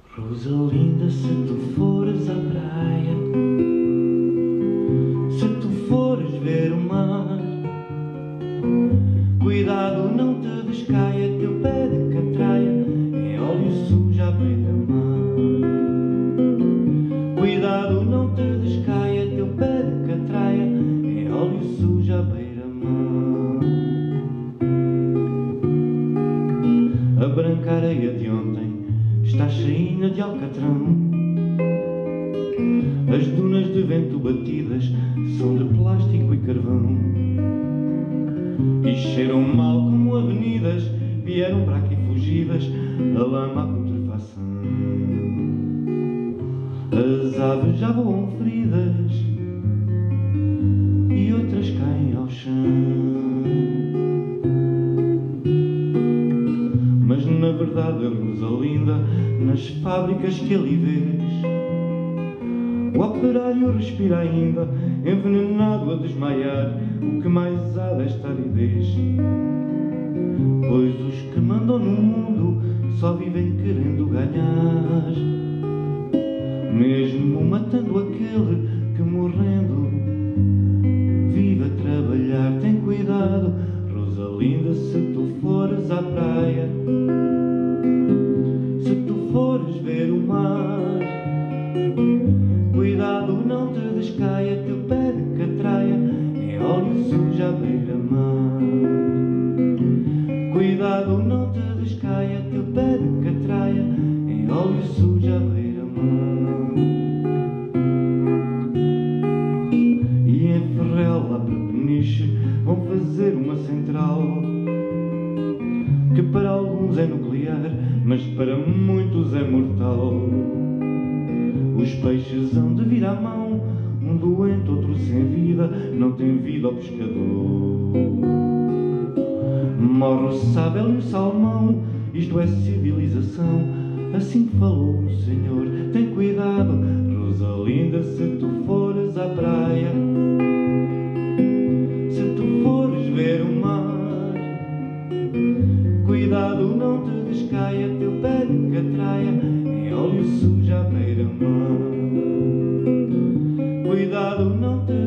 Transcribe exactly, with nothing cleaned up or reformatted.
Rosalinda, se tu fores à praia, se tu fores ver o mar, cuidado, não te descaia teu pé de catraia em óleo sujo à beira-mar. Cuidado, não te descaia teu pé de catraia em óleo sujo à beira-mar. A branca areia de ontem está cheinha de alcatrão. As dunas de vento batidas são de plástico e carvão, e cheiram mal como avenidas, vieram para aqui fugidas, a lama, a putrefação. As aves já voam feridas e outras caem ao chão. Mas na verdade, Rosalinda, nas fábricas que ali vês, o operário respira ainda, envenenado a desmaiar, o que mais há desta aridez. Pois os que mandam no mundo só vivem querendo ganhar, mesmo matando aquele que morrendo vive a trabalhar. Tem cuidado, Rosalinda, se tu fores à praia, se tu fores ver o mar, cuidado, não te descaia teu pé de catraia em óleo sujo à beira-mar. Cuidado, não te descaia teu pé de catraia em óleo sujo à beira-mar. E em Ferrel, lá para Peniche, vão fazer uma central que para alguns é nuclear, mas para muitos é mortal. Os peixes hão de vir à mão, um doente, outro sem vida, não tem vida ao pescador. Morre o sábel e o salmão, isto é civilização, assim falou o Senhor. Tem cuidado, Rosalinda, se tu fores à praia, se tu fores ver o mar, cuidado, não te descaia teu pé de catraia em óleo sujo à beira-mar. Cuidado, não te